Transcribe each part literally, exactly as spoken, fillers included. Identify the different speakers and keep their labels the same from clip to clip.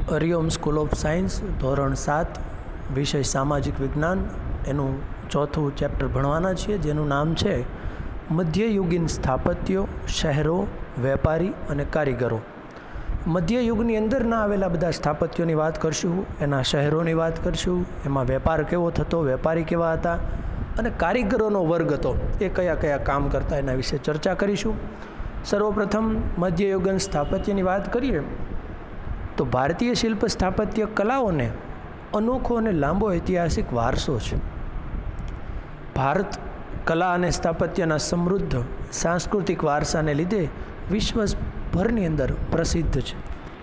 Speaker 1: Hariom school of science ધોરણ સાત વિષય સામાજિક વિજ્ઞાન એનું ચોથું ચેપ્ટર ભણવાના છીએ, જેનું નામ છે મધ્યયુગીન સ્થાપત્યો, શહેરો, વેપારી અને કારીગરો. મધ્યયુગની અંદરના આવેલા બધા સ્થાપત્યોની વાત કરશું, એના શહેરોની વાત કરશું, એમાં વેપાર કેવો થતો, વેપારી કેવા હતા અને કારીગરોનો વર્ગ હતો એ કયા કયા કામ કરતા, એના વિશે ચર્ચા કરીશું. સર્વપ્રથમ મધ્યયુગીન સ્થાપત્યની વાત કરીએ તો ભારતીય શિલ્પ સ્થાપત્ય કલાઓને અનોખો અને લાંબો ઐતિહાસિક વારસો છે. ભારત કલા અને સ્થાપત્યના સમૃદ્ધ સાંસ્કૃતિક વારસાને લીધે વિશ્વભરની અંદર પ્રસિદ્ધ છે.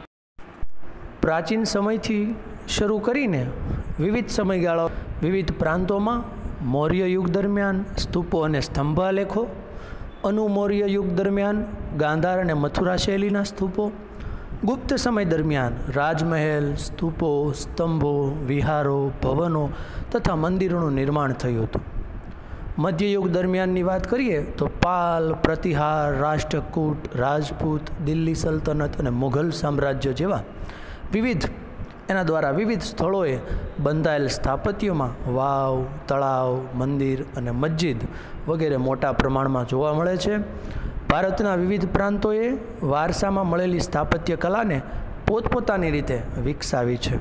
Speaker 1: પ્રાચીન સમયથી શરૂ કરીને વિવિધ સમયગાળા વિવિધ પ્રાંતોમાં મૌર્ય યુગ દરમિયાન સ્તૂપો અને સ્તંભાલેખો, અનુમૌર્ય યુગ દરમિયાન ગાંધાર અને મથુરા શૈલીના સ્તૂપો, ગુપ્ત સમય દરમિયાન રાજમહેલ, સ્તૂપો, સ્તંભો, વિહારો, ભવનો તથા મંદિરોનું નિર્માણ થયું હતું. મધ્યયુગ દરમિયાનની વાત કરીએ તો પાલ, પ્રતિહાર, રાષ્ટ્રકૂટ, રાજપૂત, દિલ્હી સલ્તનત અને મુઘલ સામ્રાજ્ય જેવા વિવિધ એના દ્વારા વિવિધ સ્થળોએ બંધાયેલ સ્થાપત્યોમાં વાવ, તળાવ, મંદિર અને મસ્જિદ વગેરે મોટા પ્રમાણમાં જોવા મળે છે. ભારતના વિવિધ પ્રાંતોએ વારસામાં મળેલી સ્થાપત્ય કલાને પોતપોતાની રીતે વિકસાવી છે.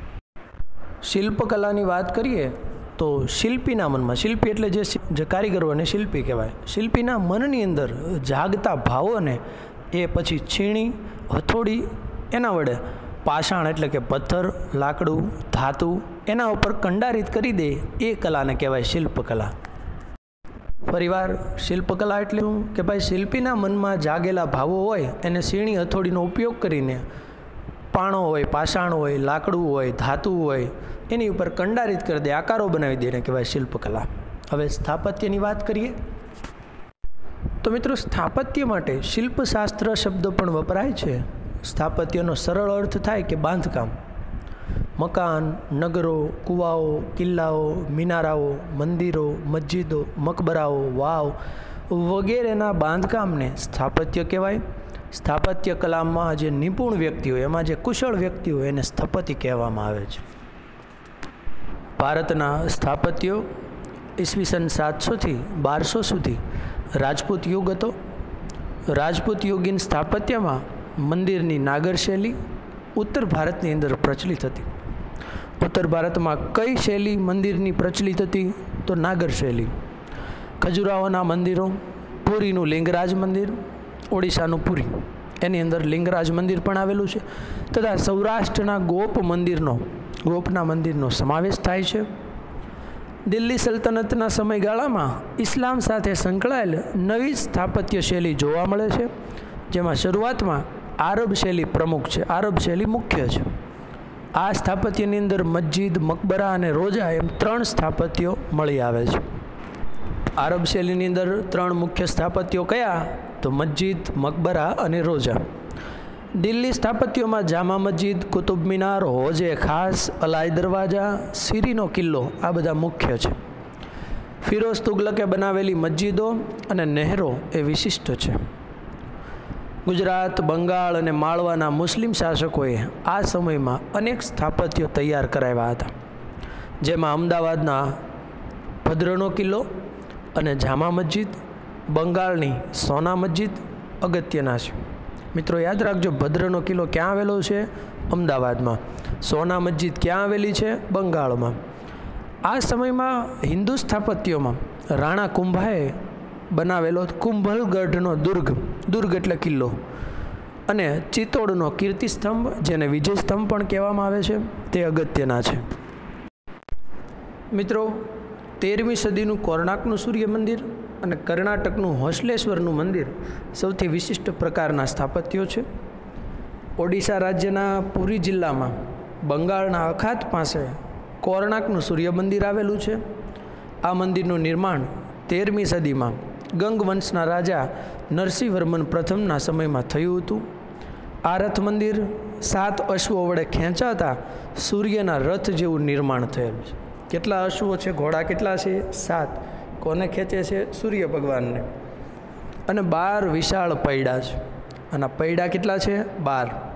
Speaker 1: શિલ્પકલાની વાત કરીએ તો શિલ્પીના મનમાં, શિલ્પી એટલે જે જે કારીગરો અને શિલ્પી કહેવાય, શિલ્પીના મનની અંદર જાગતા ભાવોને એ પછી છીણી, હથોડી એના વડે પાષાણ એટલે કે પથ્થર, લાકડું, ધાતુ એના ઉપર કંડારિત કરી દે એ કલાને કહેવાય શિલ્પકલા. ફરીવાર શિલ્પકલા એટલે શું કે ભાઈ શિલ્પીના મનમાં જાગેલા ભાવો હોય એને સીણી હથોડીનો ઉપયોગ કરીને પાણો હોય, પાષાણ હોય, લાકડું હોય, ધાતુ હોય એની ઉપર કંડારિત કરી દે, આકારો બનાવી દે એને કહેવાય શિલ્પકલા. હવે સ્થાપત્યની વાત કરીએ તો મિત્રો સ્થાપત્ય માટે શિલ્પશાસ્ત્ર શબ્દ પણ વપરાય છે. સ્થાપત્યનો સરળ અર્થ થાય કે બાંધકામ. મકાન, નગરો, કૂવાઓ, કિલ્લાઓ, મિનારાઓ, મંદિરો, મસ્જિદો, મકબરાઓ, વાવ વગેરેના બાંધકામને સ્થાપત્ય કહેવાય. સ્થાપત્ય કલામાં જે નિપુણ વ્યક્તિ હોય, એમાં જે કુશળ વ્યક્તિ હોય એને સ્થપતિ કહેવામાં આવે છે. ભારતના સ્થાપત્યો ઈસવીસન સાતસોથી બારસો સુધી રાજપૂત યુગ હતો. રાજપૂત યુગીન સ્થાપત્યમાં મંદિરની નાગર શૈલી ઉત્તર ભારતની અંદર પ્રચલિત હતી. ઉત્તર ભારતમાં કઈ શૈલી મંદિરની પ્રચલિત હતી તો નાગર શૈલી. ખજુરાહોના મંદિરો, પુરીનું લિંગરાજ મંદિર, ઓડિશાનું પુરી એની અંદર લિંગરાજ મંદિર પણ આવેલું છે, તથા સૌરાષ્ટ્રના ગોપ મંદિરનો ગોપના મંદિરનો સમાવેશ થાય છે. દિલ્હી સલ્તનતના સમયગાળામાં ઇસ્લામ સાથે સંકળાયેલ નવી સ્થાપત્ય શૈલી જોવા મળે છે, જેમાં શરૂઆતમાં આરબ શૈલી પ્રમુખ છે, આરબ શૈલી મુખ્ય છે. આ સ્થાપત્યની અંદર મસ્જિદ, મકબરા અને રોજા એમ ત્રણ સ્થાપત્યો મળી આવે છે. આરબ શૈલીની અંદર ત્રણ મુખ્ય સ્થાપત્યો કયા તો મસ્જિદ, મકબરા અને રોજા. દિલ્હી સ્થાપત્યોમાં જામા મસ્જિદ, કુતુબ મિનાર, હોજે ખાસ, અલાઈ દરવાજા, સીરીનો કિલ્લો આ બધા મુખ્ય છે. ફિરોઝ તુગલકે બનાવેલી મસ્જિદો અને નહેરો એ વિશિષ્ટ છે. ગુજરાત, બંગાળ અને માળવાના મુસ્લિમ શાસકોએ આ સમયમાં અનેક સ્થાપત્યો તૈયાર કરાવ્યા હતા, જેમાં અમદાવાદના ભદ્રનો કિલ્લો અને જામા મસ્જિદ, બંગાળની સોના મસ્જિદ અગત્યના છે. મિત્રો યાદ રાખજો, ભદ્રનો કિલ્લો ક્યાં આવેલો છે? અમદાવાદમાં. સોના મસ્જિદ ક્યાં આવેલી છે? બંગાળમાં. આ સમયમાં હિન્દુ સ્થાપત્યોમાં રાણા કુંભાએ બનાવેલો કુંભલગઢનો દુર્ગ, દુર્ગ એટલે કિલ્લો, અને ચિત્તોડનો કીર્તિસ્તંભ જેને વિજય સ્તંભ પણ કહેવામાં આવે છે તે અગત્યના છે. મિત્રો તેરમી સદીનું કોર્ણાકનું સૂર્ય મંદિર અને કર્ણાટકનું હોસલેશ્વરનું મંદિર સૌથી વિશિષ્ટ પ્રકારના સ્થાપત્યો છે. ઓડિશા રાજ્યના પુરી જિલ્લામાં બંગાળના અખાત પાસે કોર્ણાકનું સૂર્ય મંદિર આવેલું છે. આ મંદિરનું નિર્માણ તેરમી સદીમાં ગંગવંશના રાજા નરસિંહવર્મન પ્રથમના સમયમાં થયું હતું. આ રથ મંદિર સાત અશ્વો વડે ખેંચાતા સૂર્યના રથ જેવું નિર્માણ થયેલું છે. કેટલા અશ્વો છે? ઘોડા કેટલા છે? સાત. કોને ખેંચે છે? સૂર્ય ભગવાનને. અને બાર વિશાળ પૈડા છે. અને પૈડા કેટલા છે? બાર.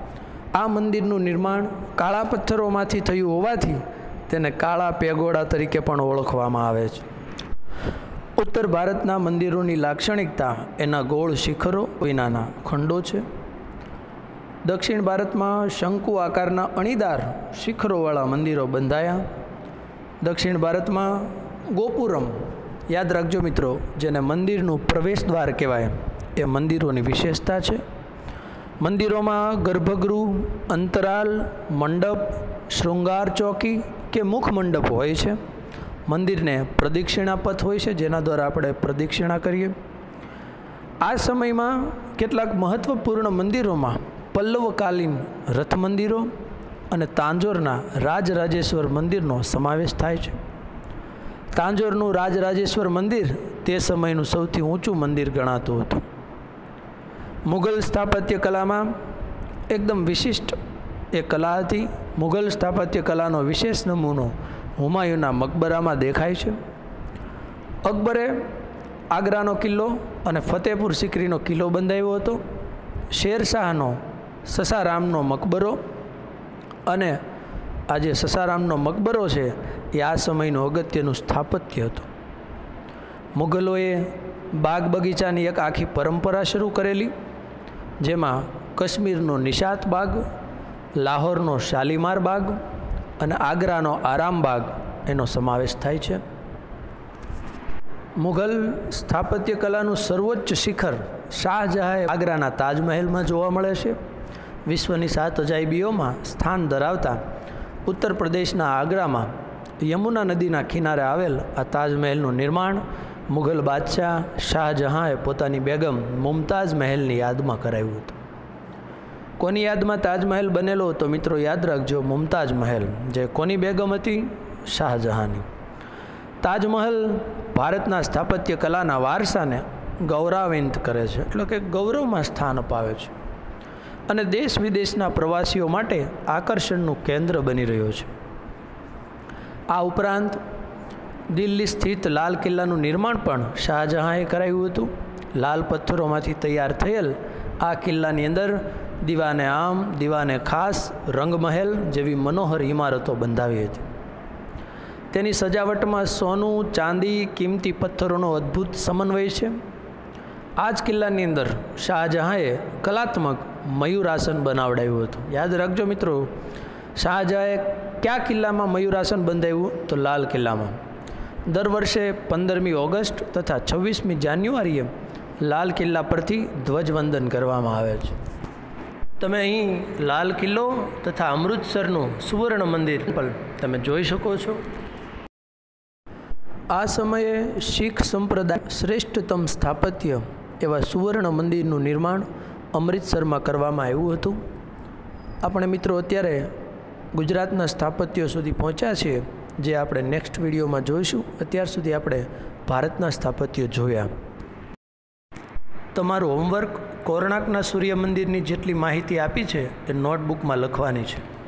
Speaker 1: આ મંદિરનું નિર્માણ કાળા પથ્થરોમાંથી થયું હોવાથી તેને કાળા પેગોડા તરીકે પણ ઓળખવામાં આવે છે. ઉત્તર ભારતના મંદિરોની લાક્ષણિકતા એના ગોળ શિખરો વિનાના ખંડો છે. દક્ષિણ ભારતમાં શંકુ આકારના અણીદાર શિખરોવાળા મંદિરો બંધાયા. દક્ષિણ ભારતમાં ગોપુરમ, યાદ રાખજો મિત્રો, જેને મંદિરનું પ્રવેશ દ્વાર કહેવાય, એ મંદિરોની વિશેષતા છે. મંદિરોમાં ગર્ભગૃહ, અંતરાલ, મંડપ, શૃંગાર ચોકી કે મુખ મંડપ હોય છે. મંદિરને પ્રદક્ષિણા પથ હોય છે, જેના દ્વારા આપણે પ્રદક્ષિણા કરીએ. આ સમયમાં કેટલાક મહત્ત્વપૂર્ણ મંદિરોમાં પલ્લવકાલીન રથ મંદિરો અને તાંજોરના રાજરાજેશ્વર મંદિરનો સમાવેશ થાય છે. તાંજોરનું રાજરાજેશ્વર મંદિર તે સમયનું સૌથી ઊંચું મંદિર ગણાતું હતું. મુઘલ સ્થાપત્ય કલામાં એકદમ વિશિષ્ટ એ કલા હતી. મુઘલ સ્થાપત્ય કલાનો વિશેષ નમૂનો હુમાયુના મકબરામાં દેખાય છે. અકબરે આગ્રાનો કિલ્લો અને ફતેહપુર સિકરીનો કિલ્લો બંધાવ્યો હતો. શેરશાહનો સસારામનો મકબરો અને આ જે સસારામનો મકબરો છે એ આ સમયનું અગત્યનું સ્થાપત્ય હતું. મુઘલોએ બાગ બગીચાની એક આખી પરંપરા શરૂ કરેલી, જેમાં કાશ્મીરનો નિશાત બાગ, લાહોરનો શાલીમાર બાગ અને આગ્રાનો આરામ બાગ એનો સમાવેશ થાય છે. મુઘલ સ્થાપત્ય કલાનું સર્વોચ્ચ શિખર શાહજહાંએ આગ્રાના તાજમહેલમાં જોવા મળે છે. વિશ્વની સાત અજાયબીઓમાં સ્થાન ધરાવતા ઉત્તર પ્રદેશના આગ્રામાં યમુના નદીના કિનારે આવેલ આ તાજમહેલનું નિર્માણ મુઘલ બાદશાહ શાહજહાંએ પોતાની બેગમ મુમતાઝ મહેલની યાદમાં કરાવ્યું હતું. કોની યાદમાં તાજમહેલ બનેલો હતો મિત્રો? યાદ રાખજો, મુમતાઝ મહેલ, જે કોની બેગમ હતી? શાહજહાંની. તાજમહેલ ભારતના સ્થાપત્ય કલાના વારસાને ગૌરવાન્વિત કરે છે, એટલે કે ગૌરવમાં સ્થાન અપાવે છે અને દેશ વિદેશના પ્રવાસીઓ માટે આકર્ષણનું કેન્દ્ર બની રહ્યો છે. આ ઉપરાંત દિલ્હી સ્થિત લાલ કિલ્લાનું નિર્માણ પણ શાહજહાંએ કરાવ્યું હતું. લાલ પથ્થરોમાંથી તૈયાર થયેલ આ કિલ્લાની અંદર દીવાને આમ, દીવાને ખાસ, રંગમહેલ જેવી મનોહર ઇમારતો બંધાવી હતી. તેની સજાવટમાં સોનું, ચાંદી, કિંમતી પથ્થરોનો અદ્ભુત સમન્વય છે. આ જ કિલ્લાની અંદર શાહજહાંએ કલાત્મક મયુરાસન બનાવડાવ્યું હતું. યાદ રાખજો મિત્રો, શાહજહાંએ કયા કિલ્લામાં મયુરાસન બંધાવ્યું? તો લાલ કિલ્લામાં. દર વર્ષે પંદરમી ઓગસ્ટ તથા છવ્વીસમી જાન્યુઆરીએ લાલ કિલ્લા પરથી ધ્વજવંદન કરવામાં આવે છે. તમે અહીં લાલ કિલ્લો તથા અમૃતસરનું સુવર્ણ મંદિર પણ તમે જોઈ શકો છો. આ સમયે શીખ સંપ્રદાય શ્રેષ્ઠતમ સ્થાપત્ય એવા સુવર્ણ મંદિરનું નિર્માણ અમૃતસરમાં કરવામાં આવ્યું હતું. આપણે મિત્રો અત્યારે ગુજરાતના સ્થાપત્યો સુધી પહોંચ્યા છીએ, જે આપણે નેક્સ્ટ વિડીયોમાં જોઈશું. અત્યાર સુધી આપણે ભારતના સ્થાપત્યો જોયા. તમારું હોમવર્ક કોણાર્કના સૂર્ય મંદિરની જેટલી માહિતી આપી છે એ નોટબુકમાં લખવાની છે.